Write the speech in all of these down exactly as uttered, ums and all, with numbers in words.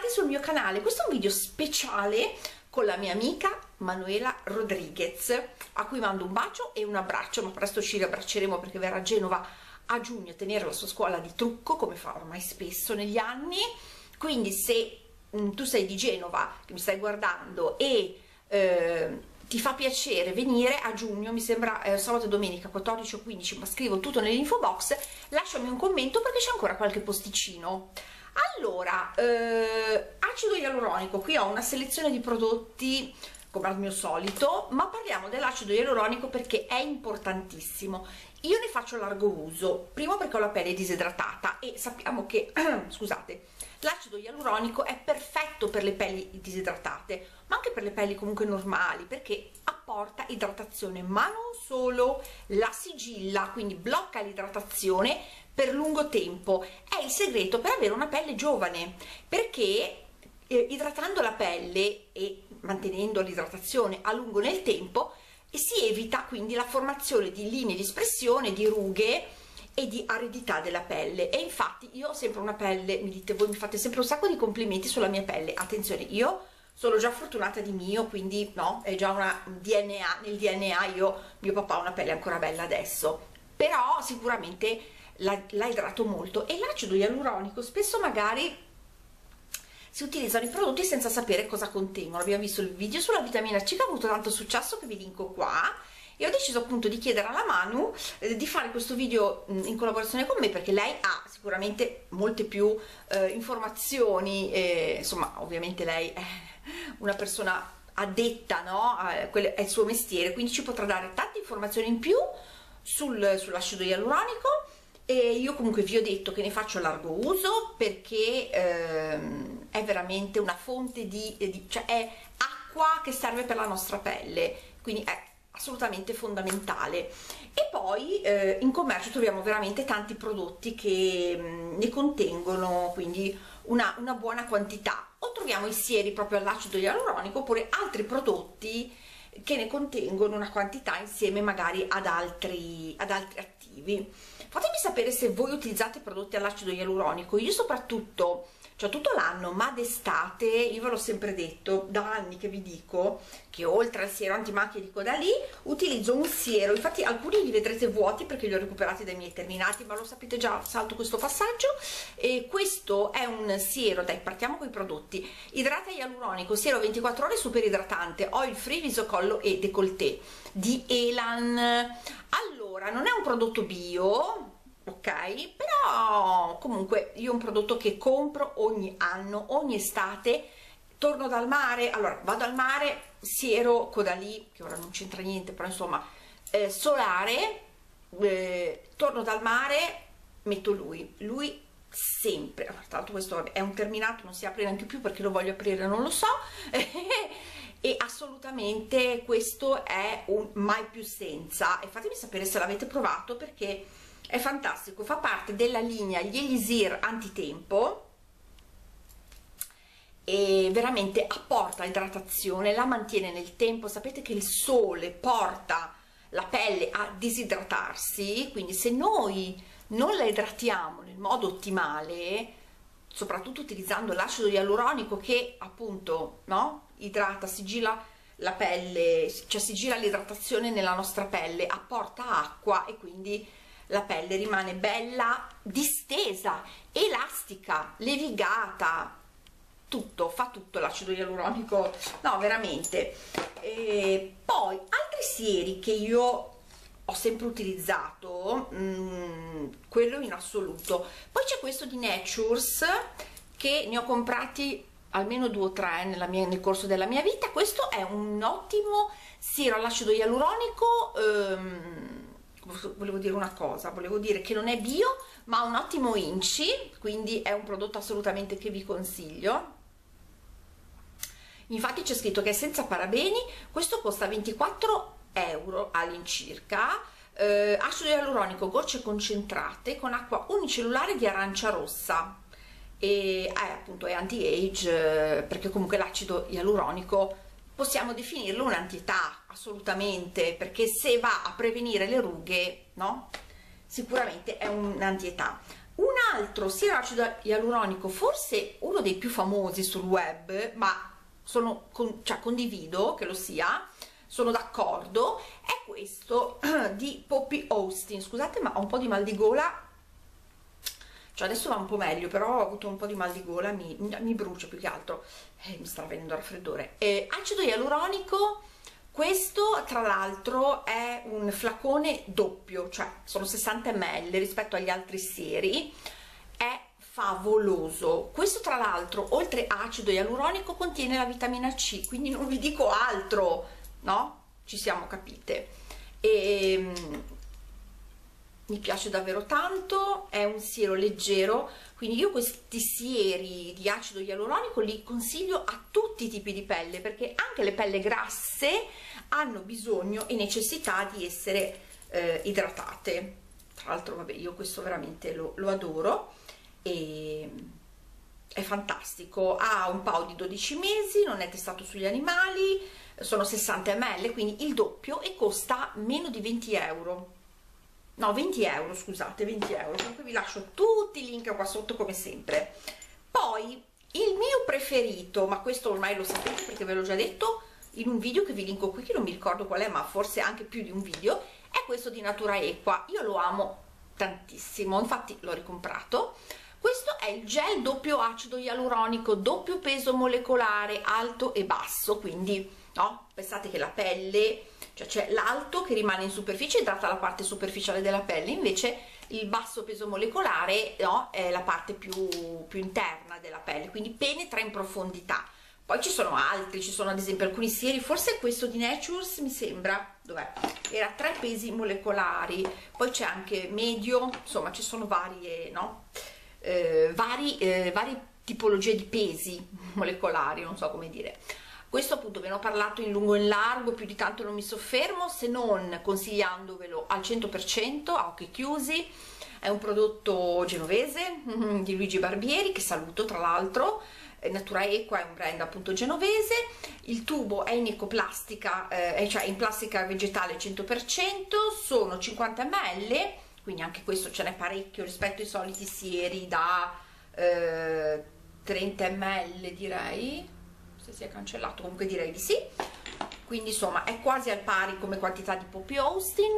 bentornati sul mio canale. Questo è un video speciale con la mia amica Manuela Rodriguez, a cui mando un bacio e un abbraccio, ma presto ci riabbracceremo perché verrà a Genova a giugno a tenere la sua scuola di trucco, come fa ormai spesso negli anni. Quindi se mh, tu sei di Genova, che mi stai guardando, e eh, ti fa piacere venire a giugno, mi sembra eh, sabato e domenica quattordici o quindici, ma scrivo tutto nell'info box, lasciami un commento perché c'è ancora qualche posticino. Allora, eh, acido ialuronico, qui ho una selezione di prodotti come al mio solito, ma parliamo dell'acido ialuronico perché è importantissimo. Io ne faccio largo uso, primo perché ho la pelle disidratata e sappiamo che, scusate, l'acido ialuronico è perfetto per le pelli disidratate, ma anche per le pelli comunque normali, perché apporta idratazione, ma non solo, la sigilla, quindi blocca l'idratazione per lungo tempo. È il segreto per avere una pelle giovane, perché eh, idratando la pelle e mantenendo l'idratazione a lungo nel tempo si evita quindi la formazione di linee di espressione, di rughe e di aridità della pelle. E infatti io ho sempre una pelle, mi dite voi, mi fate sempre un sacco di complimenti sulla mia pelle. Attenzione, io sono già fortunata di mio, quindi no, è già una D N A, nel D N A io, mio papà ha una pelle ancora bella adesso, però sicuramente la, la idrato molto. E l'acido ialuronico spesso magari si utilizzano i prodotti senza sapere cosa contengono. Abbiamo visto il video sulla vitamina C che ha avuto tanto successo, che vi linko qua, e ho deciso appunto di chiedere alla Manu eh, di fare questo video mh, in collaborazione con me, perché lei ha sicuramente molte più eh, informazioni, e, insomma ovviamente lei è una persona addetta, no? Eh, quello è il suo mestiere, quindi ci potrà dare tante informazioni in più sul, sull'acido ialuronico. E io comunque vi ho detto che ne faccio largo uso perché ehm, è veramente una fonte di, di cioè è acqua che serve per la nostra pelle, quindi è assolutamente fondamentale. E poi eh, in commercio troviamo veramente tanti prodotti che mh, ne contengono quindi una, una buona quantità, o troviamo i sieri proprio all'acido ialuronico, oppure altri prodotti che ne contengono una quantità insieme magari ad altri, ad altri attivi. Fatemi sapere se voi utilizzate prodotti all'acido ialuronico. Io soprattutto, cioè tutto l'anno, ma d'estate, io ve l'ho sempre detto, da anni che vi dico che oltre al siero antimacchie di Caudalie utilizzo un siero, infatti alcuni li vedrete vuoti perché li ho recuperati dai miei terminati, ma lo sapete già, salto questo passaggio. E questo è un siero, dai, partiamo con i prodotti. Idrata ialuronico, siero ventiquattro ore super idratante, oil free viso, collo e décolleté di Elan. Allora, non è un prodotto bio, ok, però comunque io è un prodotto che compro ogni anno, ogni estate. Torno dal mare, allora vado al mare, siero Caudalie, che ora non c'entra niente, però insomma eh, solare, eh, torno dal mare, metto lui, lui sempre. Tra l'altro questo è un terminato, non si apre neanche più perché lo voglio aprire, non lo so. E assolutamente questo è un mai più senza, e fatemi sapere se l'avete provato perché è fantastico. Fa parte della linea gli Elisir antitempo e veramente apporta idratazione, la mantiene nel tempo. Sapete che il sole porta la pelle a disidratarsi, quindi se noi non la idratiamo nel modo ottimale, soprattutto utilizzando l'acido ialuronico che appunto, no, idrata, sigilla la pelle, cioè sigilla l'idratazione nella nostra pelle, apporta acqua e quindi la pelle rimane bella, distesa, elastica, levigata, tutto, fa tutto l'acido ialuronico, no, veramente. E poi altri sieri che io ho sempre utilizzato, mh, quello in assoluto. Poi c'è questo di Natures, che ne ho comprati almeno due o tre nella mia, nel corso della mia vita. Questo è un ottimo siero all'acido ialuronico. ehm, volevo dire una cosa, volevo dire che non è bio, ma ha un ottimo inci, quindi è un prodotto assolutamente che vi consiglio. Infatti c'è scritto che è senza parabeni, questo costa ventiquattro euro all'incirca. eh, acido ialuronico, gocce concentrate con acqua unicellulare di arancia rossa, e è appunto è anti-age, eh, perché comunque l'acido ialuronico possiamo definirlo un'antietà, assolutamente, perché se va a prevenire le rughe, no? Sicuramente è un'antietà. Un altro siero acido ialuronico, forse uno dei più famosi sul web, ma sono con, cioè, condivido che lo sia, sono d'accordo, è questo di Poppy Austin. Scusate, ma ho un po' di mal di gola, cioè adesso va un po' meglio, però ho avuto un po' di mal di gola, mi, mi brucio più che altro, eh, mi sta venendo raffreddore. Eh, acido ialuronico, questo tra l'altro è un flacone doppio, cioè sono sessanta millilitri rispetto agli altri sieri, è favoloso. Questo tra l'altro, oltre a acido ialuronico, contiene la vitamina C, quindi non vi dico altro, no? Ci siamo capite. E mi piace davvero tanto, è un siero leggero, quindi io questi sieri di acido ialuronico li consiglio a tutti i tipi di pelle, perché anche le pelle grasse hanno bisogno e necessità di essere eh, idratate. Tra l'altro, vabbè, io questo veramente lo, lo adoro, e è fantastico, ha un paio di dodici mesi, non è testato sugli animali, sono sessanta millilitri, quindi il doppio, e costa meno di venti euro. No, venti euro, scusate, venti euro. Comunque vi lascio tutti i link qua sotto come sempre. Poi il mio preferito, ma questo ormai lo sapete perché ve l'ho già detto in un video che vi linko qui, che non mi ricordo qual è, ma forse anche più di un video, è questo di Natura Equa. Io lo amo tantissimo, infatti l'ho ricomprato. Questo è il gel doppio acido ialuronico, doppio peso molecolare, alto e basso, quindi no, pensate che la pelle, cioè c'è l'alto che rimane in superficie, idrata la parte superficiale della pelle, invece il basso peso molecolare, no, è la parte più, più interna della pelle, quindi penetra in profondità. Poi ci sono altri, ci sono ad esempio alcuni sieri, forse questo di Natures mi sembra, dov'è? Era tre pesi molecolari, poi c'è anche medio, insomma ci sono varie, no? Eh, vari, eh, varie tipologie di pesi molecolari, non so come dire. Questo appunto ve ne ho parlato in lungo e in largo, più di tanto non mi soffermo, se non consigliandovelo al cento per cento a occhi chiusi. È un prodotto genovese di Luigi Barbieri, che saluto tra l'altro. Natura Equa è un brand appunto genovese, il tubo è in ecoplastica, eh, cioè in plastica vegetale cento per cento, sono cinquanta millilitri, quindi anche questo ce n'è parecchio rispetto ai soliti sieri da eh, trenta millilitri direi, se si è cancellato, comunque direi di sì, quindi insomma è quasi al pari come quantità di Poppy Austin,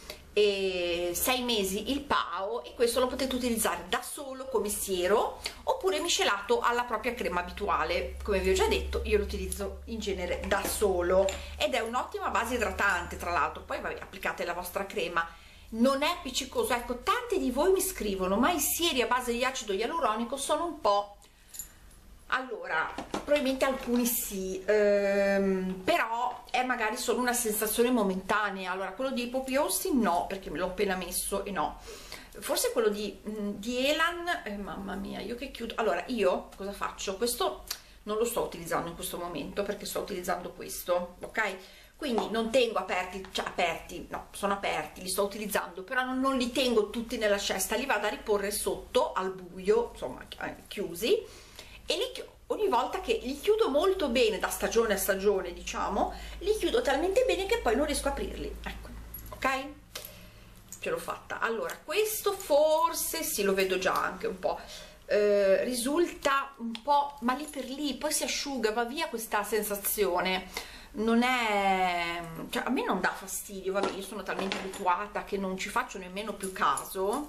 e sei mesi il P A O, e questo lo potete utilizzare da solo come siero oppure miscelato alla propria crema abituale. Come vi ho già detto, io lo utilizzo in genere da solo ed è un'ottima base idratante, tra l'altro. Poi vabbè, applicate la vostra crema, non è appiccicoso. Ecco, tanti di voi mi scrivono ma i sieri a base di acido ialuronico sono un po', allora probabilmente alcuni sì, ehm, però è magari solo una sensazione momentanea. Allora quello di Poppy Austin no, perché me l'ho appena messo e no, forse quello di, di Elan, eh, mamma mia, io che chiudo. Allora io cosa faccio? Questo non lo sto utilizzando in questo momento perché sto utilizzando questo, ok? Quindi non tengo aperti, cioè aperti, no, sono aperti, li sto utilizzando, però non, non li tengo tutti nella cesta, li vado a riporre sotto al buio, insomma chiusi, e li, ogni volta che li chiudo molto bene, da stagione a stagione diciamo, li chiudo talmente bene che poi non riesco a aprirli, ecco, ok? Ce l'ho fatta. Allora questo forse sì, lo vedo già anche un po', eh, risulta un po', ma lì per lì poi si asciuga, va via questa sensazione, non è, cioè a me non dà fastidio, vabbè, io sono talmente abituata che non ci faccio nemmeno più caso,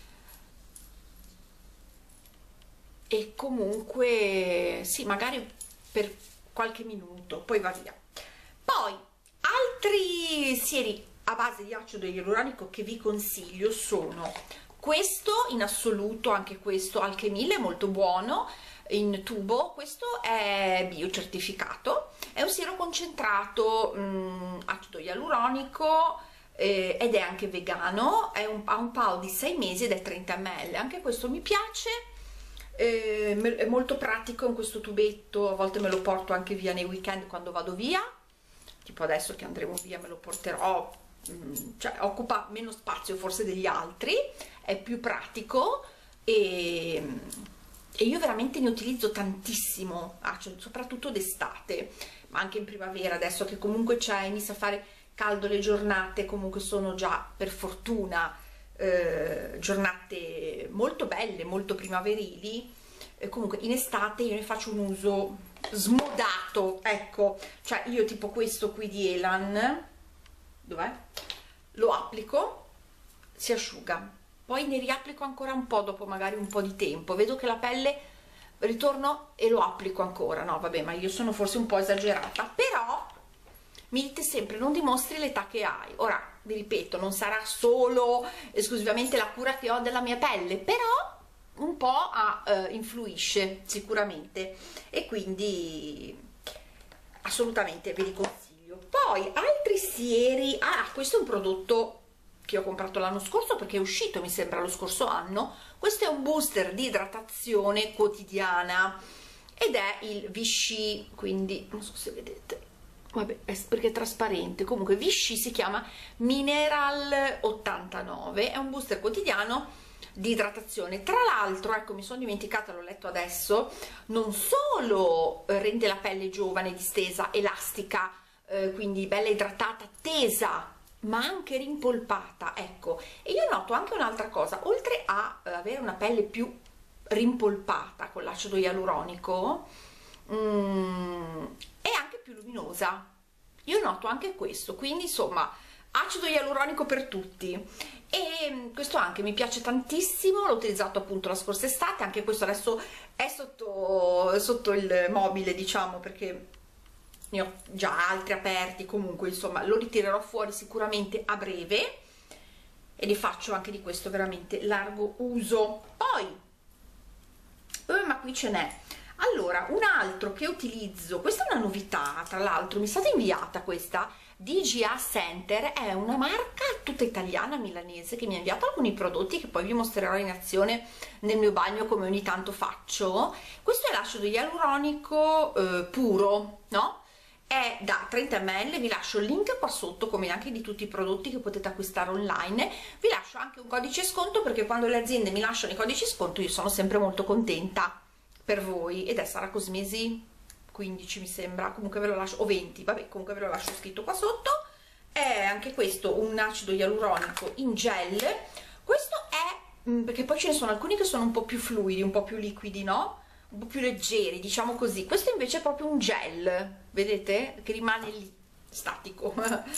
e comunque sì, magari per qualche minuto poi va via. Poi altri sieri a base di acido ialuronico che vi consiglio sono questo in assoluto, anche questo Alchemille è molto buono, in tubo. Questo è biocertificato, è un siero concentrato mh, acido ialuronico, eh, ed è anche vegano, è un, ha un P A O di sei mesi ed è trenta millilitri, anche questo mi piace. Eh, è molto pratico in questo tubetto, a volte me lo porto anche via nei weekend quando vado via, tipo adesso che andremo via me lo porterò, mh, cioè occupa meno spazio forse degli altri, è più pratico, e, e io veramente ne utilizzo tantissimo, ah, cioè, soprattutto d'estate, ma anche in primavera, adesso che comunque c'è, inizia a fare caldo, le giornate comunque sono già per fortuna eh, giornate molto belle, molto primaverili. Eh, comunque in estate io ne faccio un uso smodato, ecco, cioè io tipo questo qui di Elan, dov'è? Lo applico, si asciuga, poi ne riapplico ancora un po' dopo magari un po' di tempo, vedo che la pelle, ritorno e lo applico ancora. No vabbè, ma io sono forse un po' esagerata, però mi dite sempre non dimostri l'età che hai. Ora vi ripeto, non sarà solo esclusivamente la cura che ho della mia pelle, però un po' a, uh, influisce sicuramente, e quindi assolutamente ve li consiglio. Poi altri sieri, ah questo è un prodotto che ho comprato l'anno scorso perché è uscito mi sembra lo scorso anno. Questo è un booster di idratazione quotidiana ed è il Vichy, quindi non so se vedete, vabbè è perché è trasparente, comunque Vichy si chiama Mineral ottantanove, è un booster quotidiano di idratazione. Tra l'altro, ecco, mi sono dimenticata, l'ho letto adesso, non solo rende la pelle giovane, distesa, elastica, eh, quindi bella idratata, tesa, ma anche rimpolpata, ecco. E io noto anche un'altra cosa, oltre a eh, avere una pelle più rimpolpata con l'acido ialuronico, mm, è anche più luminosa. Io noto anche questo, quindi insomma acido ialuronico per tutti. E questo anche mi piace tantissimo, l'ho utilizzato appunto la scorsa estate, anche questo adesso è sotto, sotto il mobile, diciamo, perché ne ho già altri aperti, comunque insomma lo ritirerò fuori sicuramente a breve e ne faccio anche di questo veramente largo uso. Poi eh, ma qui ce n'è. Allora, un altro che utilizzo, questa è una novità, tra l'altro mi è stata inviata questa, D G A Center, è una marca tutta italiana, milanese, che mi ha inviato alcuni prodotti che poi vi mostrerò in azione nel mio bagno come ogni tanto faccio. Questo è l'acido ialuronico eh, puro, no? È da trenta millilitri, vi lascio il link qua sotto, come anche di tutti i prodotti che potete acquistare online. Vi lascio anche un codice sconto, perché quando le aziende mi lasciano i codici sconto io sono sempre molto contenta per voi, ed è Sara Cosmesi quindici mi sembra, comunque ve lo lascio, o venti, vabbè, comunque ve lo lascio scritto qua sotto. È anche questo un acido ialuronico in gel. Questo è, perché poi ce ne sono alcuni che sono un po' più fluidi, un po' più liquidi, no? Un po' più leggeri, diciamo così. Questo invece è proprio un gel, vedete? Che rimane lì, statico.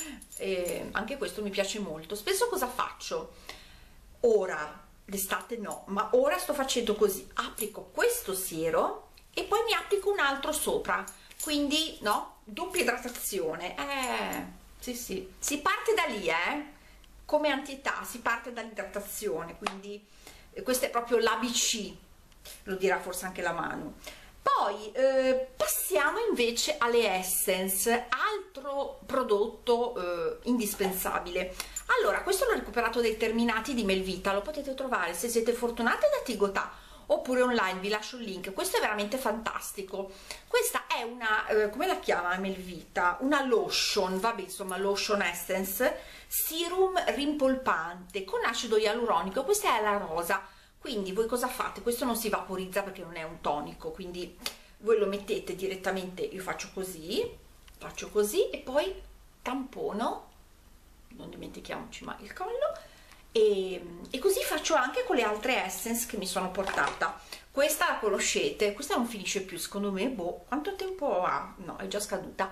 E anche questo mi piace molto. Spesso cosa faccio? Ora, d'estate no, ma ora sto facendo così, applico questo siero e poi mi applico un altro sopra, quindi no, doppia idratazione. Eh, sì sì, si parte da lì, eh, come antietà si parte dall'idratazione, quindi eh, questo è proprio l'A B C, lo dirà forse anche la Manu. Poi eh, passiamo invece alle Essence, altro prodotto eh, indispensabile. Allora, questo l'ho recuperato dai terminati di Melvita, lo potete trovare se siete fortunate da Tigotà oppure online, vi lascio il link. Questo è veramente fantastico. Questa è una, eh, come la chiama Melvita? Una lotion, vabbè, insomma lotion essence, serum rimpolpante con acido ialuronico. Questa è la rosa, quindi voi cosa fate? Questo non si vaporizza perché non è un tonico, quindi voi lo mettete direttamente, io faccio così, faccio così e poi tampono, non dimentichiamoci mai il collo, e, e così faccio anche con le altre essence che mi sono portata. Questa la conoscete, questa non finisce più secondo me, boh, quanto tempo ha? No, è già scaduta.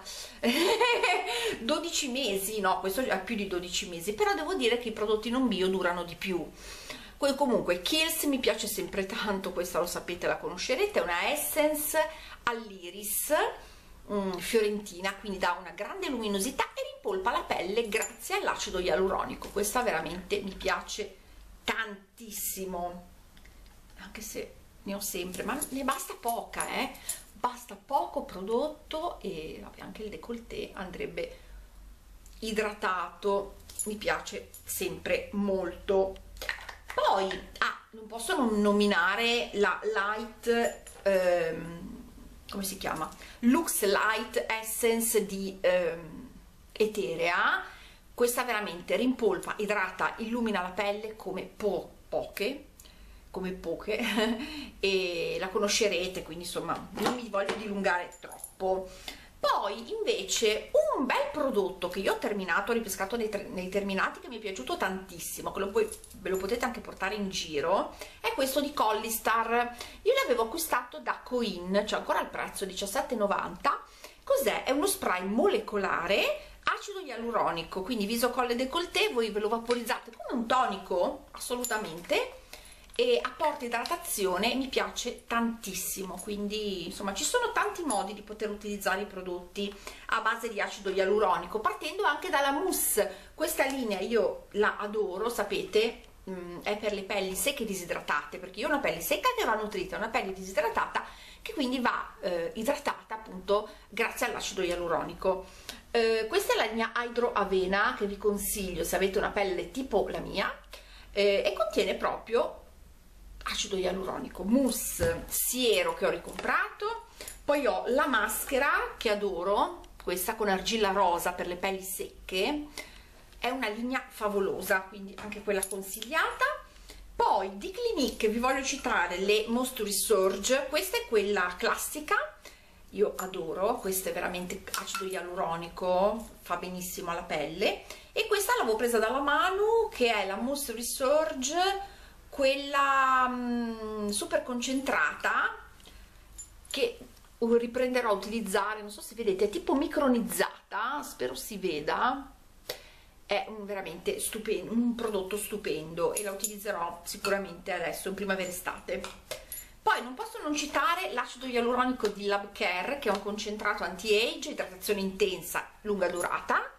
dodici mesi, no, questo ha più di dodici mesi, però devo dire che i prodotti non bio durano di più. Poi comunque Kiehl's mi piace sempre tanto, questa lo sapete, la conoscerete, è una essence all'iris mm, fiorentina, quindi dà una grande luminosità e rimpolpa la pelle grazie all'acido ialuronico. Questa veramente mi piace tantissimo, anche se ne ho sempre, ma ne basta poca, eh? Basta poco prodotto e vabbè, anche il décolleté andrebbe idratato, mi piace sempre molto. Poi, ah, non posso non nominare la Light, ehm, come si chiama? Lux Light Essence di ehm, Eterea. Questa veramente rimpolpa, idrata, illumina la pelle come po poche, come poche, e la conoscerete, quindi insomma non mi voglio dilungare troppo. Poi invece un bel prodotto che io ho terminato, ho ripescato nei, nei terminati, che mi è piaciuto tantissimo, che lo poi, ve lo potete anche portare in giro, è questo di Collistar. Io l'avevo acquistato da Coin, cioè ancora al prezzo diciassette e novanta. Cos'è? È uno spray molecolare acido ialuronico, quindi viso, colle e décolleté, voi ve lo vaporizzate come un tonico, assolutamente, e apporta idratazione, mi piace tantissimo. Quindi insomma ci sono tanti modi di poter utilizzare i prodotti a base di acido ialuronico, partendo anche dalla mousse. Questa linea io la adoro, sapete, mh, è per le pelli secche e disidratate, perché io ho una pelle secca che va nutrita, una pelle disidratata che quindi va eh, idratata appunto grazie all'acido ialuronico. Eh, questa è la linea Hydro Avena, che vi consiglio se avete una pelle tipo la mia, eh, e contiene proprio acido ialuronico, mousse, siero che ho ricomprato, poi ho la maschera che adoro, questa con argilla rosa per le pelli secche, è una linea favolosa, quindi anche quella consigliata. Poi di Clinique vi voglio citare le Moisture Surge, questa è quella classica, io adoro, questa è veramente acido ialuronico, fa benissimo alla pelle, e questa l'avevo presa dalla Manu, che è la Moisture Surge, quella mh, super concentrata, che riprenderò a utilizzare, non so se vedete, è tipo micronizzata, spero si veda, è un veramente stupendo, un prodotto stupendo, e la utilizzerò sicuramente adesso in primavera-estate. Poi non posso non citare l'acido ialuronico di Lab Care, che è un concentrato anti-age, idratazione intensa, lunga durata.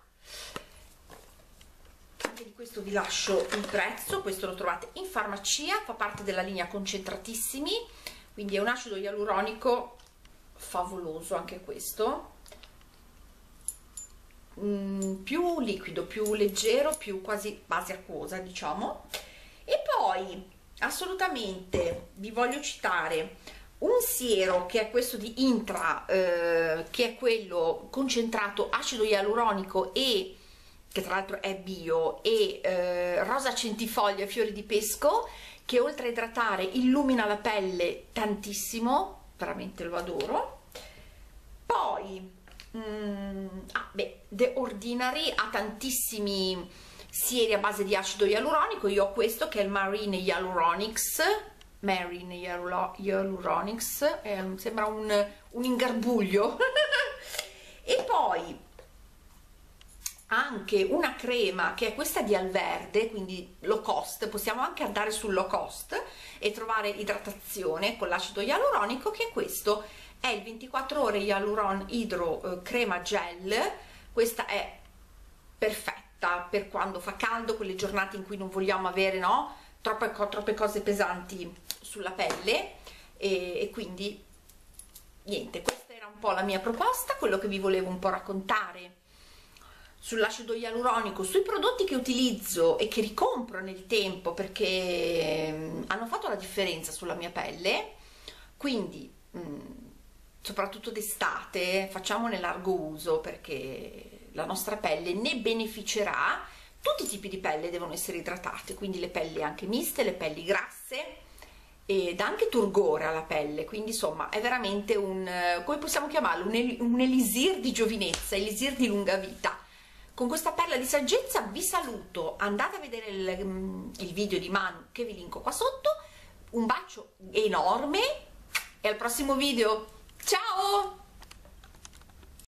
Anche di questo vi lascio il prezzo, questo lo trovate in farmacia, fa parte della linea concentratissimi, quindi è un acido ialuronico favoloso anche questo. Mm, più liquido, più leggero, più quasi base acquosa, diciamo. E poi assolutamente vi voglio citare un siero, che è questo di Intra, eh, che è quello concentrato acido ialuronico, e che tra l'altro è bio, e eh, rosa centifoglia fiori di pesco, che oltre a idratare illumina la pelle tantissimo, veramente lo adoro. Poi Mm, ah, beh, The Ordinary ha tantissimi sieri a base di acido ialuronico. Io ho questo che è il Marine Hyaluronics, Marine Hyaluronics, eh, sembra un, un ingarbuglio. E poi anche una crema che è questa di Alverde, quindi low cost, possiamo anche andare sul low cost e trovare idratazione con l'acido ialuronico, che è questo, è il ventiquattro ore Hyaluron Hydro eh, crema gel. Questa è perfetta per quando fa caldo, quelle giornate in cui non vogliamo avere, no, troppe, troppe cose pesanti sulla pelle, e, e quindi niente, questa era un po' la mia proposta, quello che vi volevo un po' raccontare sull'acido ialuronico, sui prodotti che utilizzo e che ricompro nel tempo, perché hanno fatto la differenza sulla mia pelle. Quindi mh, soprattutto d'estate facciamone largo uso, perché la nostra pelle ne beneficerà. Tutti i tipi di pelle devono essere idratate, quindi le pelli anche miste, le pelli grasse, ed anche turgore alla pelle, quindi insomma è veramente un, come possiamo chiamarlo, un, el un elisir di giovinezza, elisir di lunga vita. Con questa perla di saggezza vi saluto, andate a vedere il, il video di Manu che vi linko qua sotto, un bacio enorme e al prossimo video, ciao!